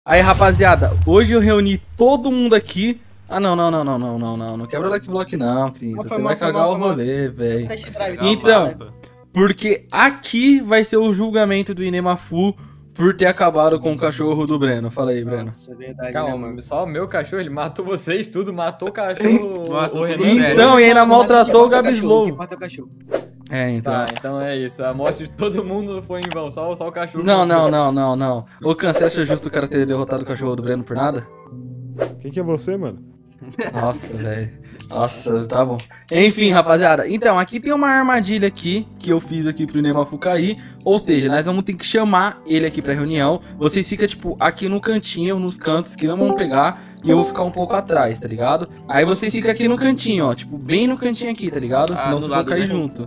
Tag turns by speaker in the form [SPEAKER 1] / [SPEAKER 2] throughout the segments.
[SPEAKER 1] Aí, rapaziada, hoje eu reuni todo mundo aqui. Ah, não quebra o Lucky Block não, Cris. Você vai cagar o rolê, velho. Então, porque aqui vai ser o julgamento do Inemafu por ter acabado com o cachorro do Breno. Fala aí, Breno.
[SPEAKER 2] Nossa, é verdade,
[SPEAKER 3] Calma,
[SPEAKER 2] né, mano?
[SPEAKER 3] só o meu cachorro, ele matou vocês tudo, matou o cachorro.
[SPEAKER 4] Matou
[SPEAKER 3] o
[SPEAKER 1] Então, e ainda maltratou o Gabislow.
[SPEAKER 2] Importa é o cachorro.
[SPEAKER 1] É, então.
[SPEAKER 3] Tá, então é isso. A morte de todo mundo foi em vão, só o cachorro.
[SPEAKER 1] Não. Ô, Can, você acha justo o cara ter derrotado o cachorro do Breno por nada?
[SPEAKER 5] Quem que é você, mano?
[SPEAKER 1] Nossa, velho. Nossa, tá bom. Enfim, rapaziada. Então, aqui tem uma armadilha aqui que eu fiz aqui pro Inemafu cair. Ou seja, nós vamos ter que chamar ele aqui pra reunião. Vocês ficam, tipo, aqui no cantinho, nos cantos que não vão pegar. E eu vou ficar um pouco atrás, tá ligado? Aí vocês ficam aqui no cantinho, ó. Tipo, bem no cantinho aqui, tá ligado? Senão vocês vão cair junto.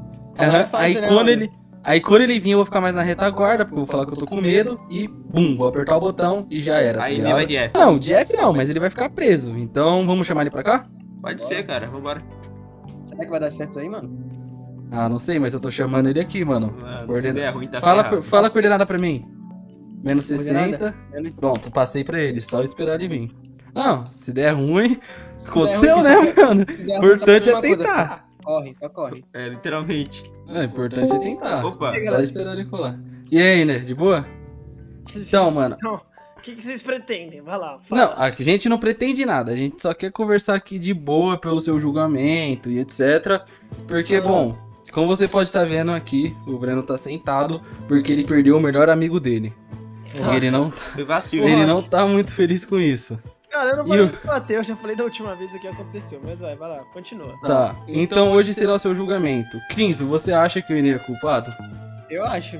[SPEAKER 1] Aí quando ele vir, eu vou ficar mais na retaguarda, porque eu vou falar que eu tô com medo. E, bum, vou apertar o botão e já era, tá
[SPEAKER 4] Aí
[SPEAKER 1] ligado?
[SPEAKER 4] ele vai de F.
[SPEAKER 1] Não, de F não, mas ele vai ficar preso. Então, vamos chamar ele pra cá?
[SPEAKER 4] Pode ser, cara. Vambora.
[SPEAKER 2] Será que vai dar certo isso aí, mano?
[SPEAKER 1] Ah, não sei, mas eu tô chamando ele aqui, mano.
[SPEAKER 4] Mano, se der ruim, tá
[SPEAKER 1] Fala
[SPEAKER 4] ferrado.
[SPEAKER 1] a coordenada pra mim. Menos
[SPEAKER 2] Coordenada?
[SPEAKER 1] 60. Pronto, passei pra ele, só esperar ele vir. Não, se der ruim,
[SPEAKER 2] Se
[SPEAKER 1] aconteceu,
[SPEAKER 2] der ruim,
[SPEAKER 1] né, mano?
[SPEAKER 2] Se der
[SPEAKER 1] O
[SPEAKER 2] ruim, só
[SPEAKER 1] importante
[SPEAKER 2] faz
[SPEAKER 1] é
[SPEAKER 2] uma coisa.
[SPEAKER 1] tentar.
[SPEAKER 2] Corre, só corre.
[SPEAKER 4] É, literalmente.
[SPEAKER 1] É, o importante é tentar.
[SPEAKER 4] Opa.
[SPEAKER 1] Só esperar ele colar. E aí, né? De boa? Então, mano.
[SPEAKER 6] Então, o que vocês pretendem? Vai lá. Fala.
[SPEAKER 1] Não, a gente não pretende nada. A gente só quer conversar aqui de boa pelo seu julgamento e etc. Porque, bom, como você pode estar vendo aqui, o Breno tá sentado porque ele perdeu o melhor amigo dele. E
[SPEAKER 4] Foi vacilo.
[SPEAKER 1] ele não tá muito feliz com isso.
[SPEAKER 6] Cara, eu não
[SPEAKER 1] E
[SPEAKER 6] vou
[SPEAKER 1] o-
[SPEAKER 6] bater, eu já falei da última vez o que aconteceu, mas vai lá, continua.
[SPEAKER 1] Tá, então hoje será o seu julgamento. Crinzo, você acha que o Ine é culpado?
[SPEAKER 2] Eu acho.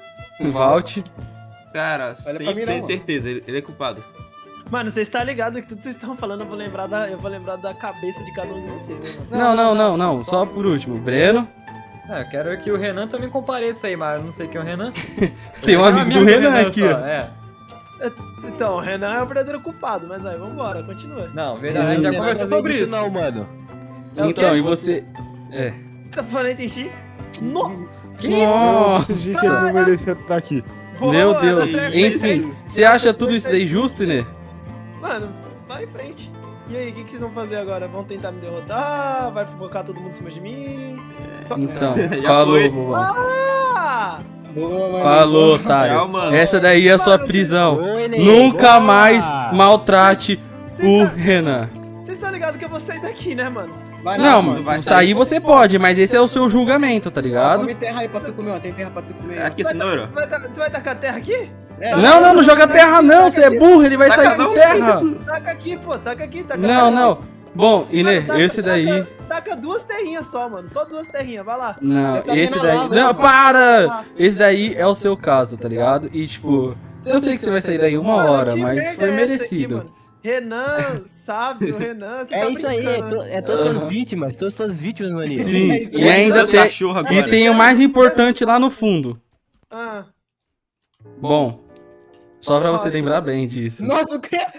[SPEAKER 1] Valt.
[SPEAKER 4] Cara,
[SPEAKER 2] Olha pra mim,
[SPEAKER 4] 100%
[SPEAKER 2] não, mano.
[SPEAKER 4] certeza. Ele é culpado.
[SPEAKER 6] Mano, vocês estão ligados que tudo que vocês estão falando, eu vou lembrar da cabeça de cada um de vocês, né, mano?
[SPEAKER 1] Não. Só por último. Breno.
[SPEAKER 3] É, eu quero que o Renan também compareça aí, mas eu não sei quem é o Renan.
[SPEAKER 1] Tem um amigo do Renan aqui,
[SPEAKER 3] só,
[SPEAKER 1] ó.
[SPEAKER 3] é.
[SPEAKER 6] Então, o Renan é o verdadeiro culpado, mas vai, vambora, continua.
[SPEAKER 3] Não, verdade, a gente já conversou sobre isso.
[SPEAKER 5] Não, mano.
[SPEAKER 1] Então, e você. É.
[SPEAKER 6] Tá falando em ti? No!
[SPEAKER 3] Que isso?
[SPEAKER 1] Nossa,
[SPEAKER 5] Esse dia que ele não merecia estar aqui.
[SPEAKER 1] meu
[SPEAKER 6] Boa,
[SPEAKER 1] Deus.
[SPEAKER 6] Renan,
[SPEAKER 1] Enfim, você acha tudo isso daí justo, Ine?
[SPEAKER 6] Mano, vai em frente. E aí, o que vocês vão fazer agora? Vão tentar me derrotar? Vai provocar todo mundo em cima de mim?
[SPEAKER 1] Então,
[SPEAKER 4] Já
[SPEAKER 1] falou,
[SPEAKER 4] foi.
[SPEAKER 1] vovó.
[SPEAKER 6] Ah!
[SPEAKER 2] Boa, mano.
[SPEAKER 1] Falou, otário.
[SPEAKER 4] Tchau, mano.
[SPEAKER 1] Essa daí é a sua prisão.
[SPEAKER 5] Oi, Ney.
[SPEAKER 1] Nunca
[SPEAKER 5] Boa.
[SPEAKER 1] mais maltrate o Renan.
[SPEAKER 6] Vocês estão ligados que eu vou sair daqui, né, mano?
[SPEAKER 2] Vai
[SPEAKER 1] Não,
[SPEAKER 2] mano.
[SPEAKER 1] mano,
[SPEAKER 4] vai
[SPEAKER 1] sair
[SPEAKER 4] sair.
[SPEAKER 1] você pode, mas esse é o seu julgamento, tá ligado?
[SPEAKER 2] Come terra aí pra tu comer, ó. Tem terra pra tu comer.
[SPEAKER 4] Aqui, cenoura.
[SPEAKER 6] Você vai tacar terra aqui?
[SPEAKER 2] É,
[SPEAKER 1] Não joga terra não, você é burro, ele vai
[SPEAKER 4] Taca
[SPEAKER 1] sair com
[SPEAKER 4] não,
[SPEAKER 1] terra.
[SPEAKER 6] Taca aqui, pô, taca aqui, taca
[SPEAKER 1] Não. Bom, Ine,
[SPEAKER 6] Taca,
[SPEAKER 1] esse daí...
[SPEAKER 6] Taca duas terrinhas só, mano. Só duas terrinhas, vai lá.
[SPEAKER 1] Não,
[SPEAKER 2] Você tá
[SPEAKER 1] esse
[SPEAKER 2] vendo
[SPEAKER 1] daí...
[SPEAKER 2] lá,
[SPEAKER 1] Não,
[SPEAKER 2] né?
[SPEAKER 1] para! Esse daí é o seu caso, tá ligado? E, tipo, eu sei que você vai sair daí uma
[SPEAKER 6] Mano,
[SPEAKER 1] hora,
[SPEAKER 6] que
[SPEAKER 1] mas
[SPEAKER 6] merda
[SPEAKER 1] foi
[SPEAKER 6] é essa
[SPEAKER 1] merecido.
[SPEAKER 6] aqui, mano? Renan, sábio, Renan, você
[SPEAKER 7] É
[SPEAKER 6] tá
[SPEAKER 7] isso aí,
[SPEAKER 6] brincando, né?
[SPEAKER 7] todas as vítimas, todas as vítimas, maninho.
[SPEAKER 1] Sim, e
[SPEAKER 2] Esse
[SPEAKER 1] ainda
[SPEAKER 4] Dois
[SPEAKER 1] tem...
[SPEAKER 4] cachorros agora.
[SPEAKER 1] E tem o mais importante lá no fundo.
[SPEAKER 6] Ah,
[SPEAKER 1] Bom, só pra você lembrar bem disso.
[SPEAKER 2] Nossa, o quê?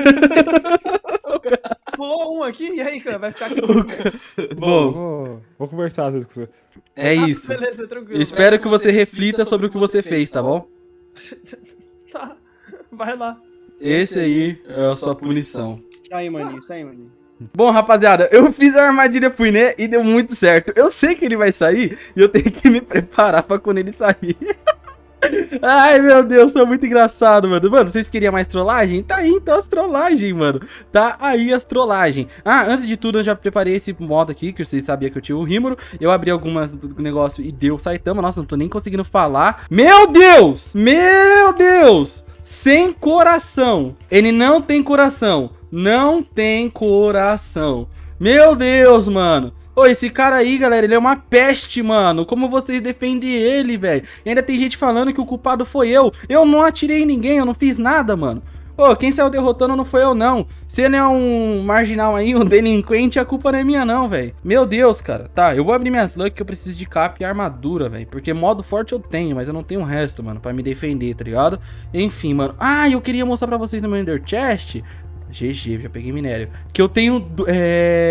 [SPEAKER 6] pulou um aqui, e aí, cara, vai ficar aqui.
[SPEAKER 1] Bom,
[SPEAKER 5] Vou conversar às vezes com você.
[SPEAKER 1] é isso.
[SPEAKER 6] Beleza, tranquilo.
[SPEAKER 1] Espero que você reflita sobre o que você fez, tá bom?
[SPEAKER 6] Tá, vai lá.
[SPEAKER 1] Esse aí é a sua punição.
[SPEAKER 2] Isso aí, maninho, isso aí, maninho.
[SPEAKER 1] Bom, rapaziada, eu fiz a armadilha pro Inê e deu muito certo. Eu sei que ele vai sair e eu tenho que me preparar pra quando ele sair. Ai, meu Deus, sou muito engraçado, mano. Mano, vocês queriam mais trollagem? Tá aí, então as trollagens, mano. Tá aí as trollagens. Ah, antes de tudo, eu já preparei esse modo aqui, que vocês sabiam que eu tinha o Rimuro. Eu abri algumas do negócio e deu Saitama. Nossa, não tô nem conseguindo falar. Meu Deus! Meu Deus! Sem coração. Ele não tem coração. Não tem coração. Meu Deus, mano. Ô, esse cara aí, galera, ele é uma peste, mano. Como vocês defendem ele, velho? E ainda tem gente falando que o culpado foi eu. Eu não atirei em ninguém, eu não fiz nada, mano. Ô, quem saiu derrotando não foi eu, não. Se ele é um marginal aí, um delinquente, a culpa não é minha, não, velho. Meu Deus, cara. Tá, eu vou abrir minhas luck que eu preciso de cap e armadura, velho. Porque modo forte eu tenho, mas eu não tenho o resto, mano, pra me defender, tá ligado? Enfim, mano. Ah, eu queria mostrar pra vocês no meu Ender Chest. GG, já peguei minério. Que eu tenho,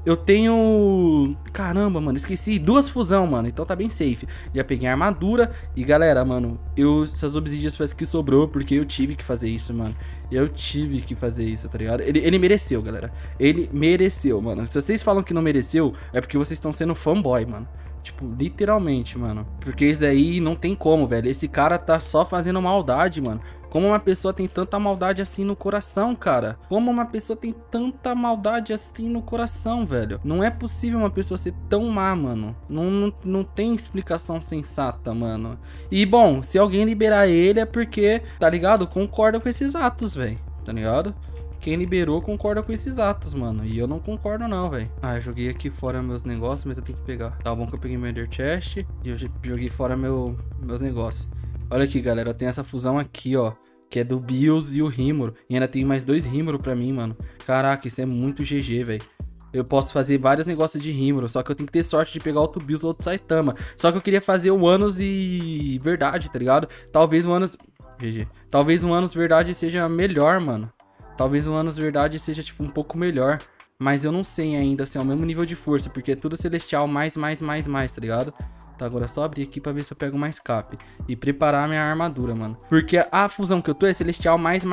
[SPEAKER 1] eu tenho... Caramba, mano, esqueci. 2 fusão, mano. Então tá bem safe. Já peguei a armadura. E galera, mano, essas obsidias foi as que sobrou, porque eu tive que fazer isso, mano. Eu tive que fazer isso, tá ligado? Ele mereceu, galera. Ele mereceu, mano. Se vocês falam que não mereceu, é porque vocês estão sendo fanboy, mano. Tipo, literalmente, mano. Porque isso daí não tem como, velho. Esse cara tá só fazendo maldade, mano. Como uma pessoa tem tanta maldade assim no coração, cara? Como uma pessoa tem tanta maldade assim no coração, velho? Não é possível uma pessoa ser tão má, mano. Não tem explicação sensata, mano. E, bom, se alguém liberar ele é porque, tá ligado? Concorda com esses atos, velho. Tá ligado? Quem liberou concorda com esses atos, mano. E eu não concordo não, velho. Ah, eu joguei aqui fora meus negócios, mas eu tenho que pegar. Tá bom que eu peguei meu Ender Chest e eu joguei fora meus negócios. Olha aqui, galera. Eu tenho essa fusão aqui, ó. Que é do Bios e o Rímoro. E ainda tem mais 2 Rímoro pra mim, mano. Caraca, isso é muito GG, velho. Eu posso fazer vários negócios de Rímoro. Só que eu tenho que ter sorte de pegar outro Bios ou outro Saitama. Só que eu queria fazer o Anos e Verdade, tá ligado? Talvez o Anos... GG. Talvez o Anos Verdade seja melhor, mano. Talvez o Anos Verdade seja, tipo, um pouco melhor. Mas eu não sei ainda se é o mesmo nível de força. Porque é tudo celestial mais, tá ligado? Tá, agora é só abrir aqui pra ver se eu pego uma escape. E preparar minha armadura, mano. Porque a fusão que eu tô é celestial mais,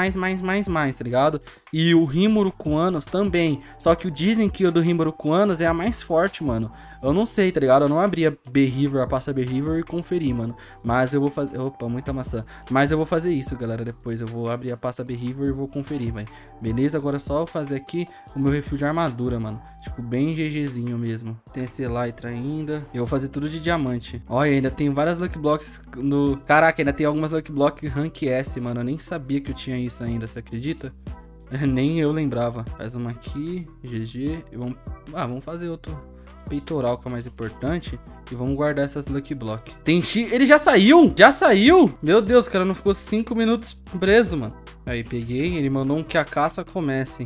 [SPEAKER 1] tá ligado? E o Rímoro com Anos também. Só que dizem que o do Rímoro com Anos é a mais forte, mano. Eu não sei, tá ligado? Eu não abri a B-River, a pasta B-River e conferi, mano. Mas eu vou fazer... Opa, muita maçã. Mas eu vou fazer isso, galera, depois. Eu vou abrir a pasta B-River e vou conferir, velho. Beleza? Agora é só eu fazer aqui o meu refil de armadura, mano. Tipo, bem GGzinho mesmo. Tem esse Elytra ainda. Eu vou fazer tudo de diamante. Olha, ainda tem várias Lucky Blocks no... Caraca, ainda tem algumas Lucky Blocks Rank S, mano. Eu nem sabia que eu tinha isso ainda, você acredita? Nem eu lembrava. Faz uma aqui, GG. E vamos... Ah, vamos fazer outro peitoral, que é o mais importante. E vamos guardar essas Lucky Block. Tem X... Ele já saiu? Já saiu? Meu Deus, o cara não ficou 5 minutos preso, mano. Aí, peguei. Ele mandou um que a caça comece.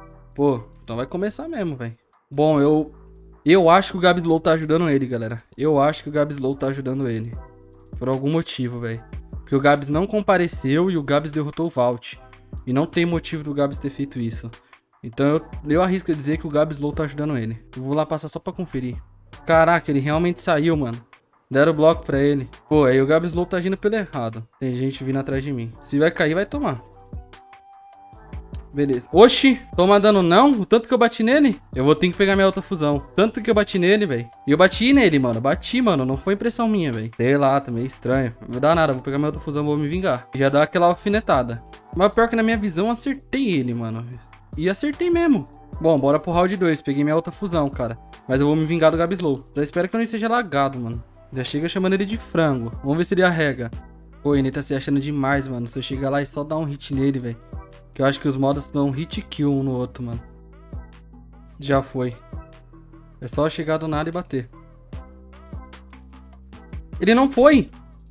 [SPEAKER 1] Pô, então vai começar mesmo, velho. Bom, eu acho que o Gabslow tá ajudando ele, galera. Eu acho que o Gabslow tá ajudando ele. Por algum motivo, velho. Porque o Gabs não compareceu e o Gabs derrotou o Vault. E não tem motivo do Gabs ter feito isso. Então eu arrisco a dizer que o Gabslow tá ajudando ele. Eu vou lá passar só pra conferir. Caraca, ele realmente saiu, mano. Deram o bloco pra ele. Pô, aí o Gabslow tá agindo pelo errado. Tem gente vindo atrás de mim. Se vai cair, vai tomar. Beleza. Oxi, toma dano não? O tanto que eu bati nele? Eu vou ter que pegar minha outra fusão. Tanto que eu bati nele, velho. E eu bati nele, mano. Bati, mano. Não foi impressão minha, velho. Sei lá, tá meio estranho. Não vai dar nada. Vou pegar minha outra fusão, vou me vingar. E já dá aquela alfinetada. Mas pior que na minha visão, eu acertei ele, mano. E acertei mesmo. Bom, bora pro round 2. Peguei minha outra fusão, cara. Mas eu vou me vingar do Gabslow. Já espero que eu não esteja lagado, mano. Já chega chamando ele de frango. Vamos ver se ele arrega. Pô, ele tá se achando demais, mano. Se eu chegar lá e só dar um hit nele, velho. Que eu acho que os modos dão um hit kill um no outro, mano. Já foi. É só chegar do nada e bater. Ele não foi!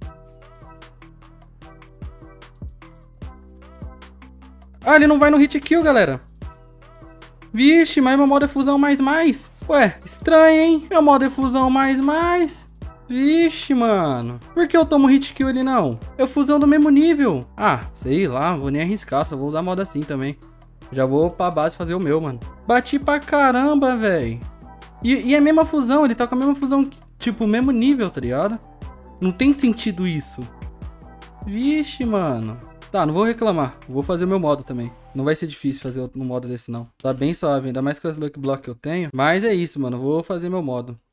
[SPEAKER 1] Ah, ele não vai no hit kill, galera. Vixe, mas meu modo é fusão mais. Ué, estranho, hein? Meu modo é fusão mais. Vixe, mano. Por que eu tomo hit kill ele não? Eu fusão do mesmo nível. Ah, sei lá, vou nem arriscar, só vou usar modo assim também. Já vou pra base fazer o meu, mano. Bati pra caramba, velho. E é a mesma fusão, ele tá com a mesma fusão, tipo, o mesmo nível, tá ligado? Não tem sentido isso. Vixe, mano. Tá, não vou reclamar. Vou fazer o meu modo também. Não vai ser difícil fazer outro modo desse, não. Tá bem suave, ainda mais com as Lucky Block que eu tenho. Mas é isso, mano. Vou fazer meu modo.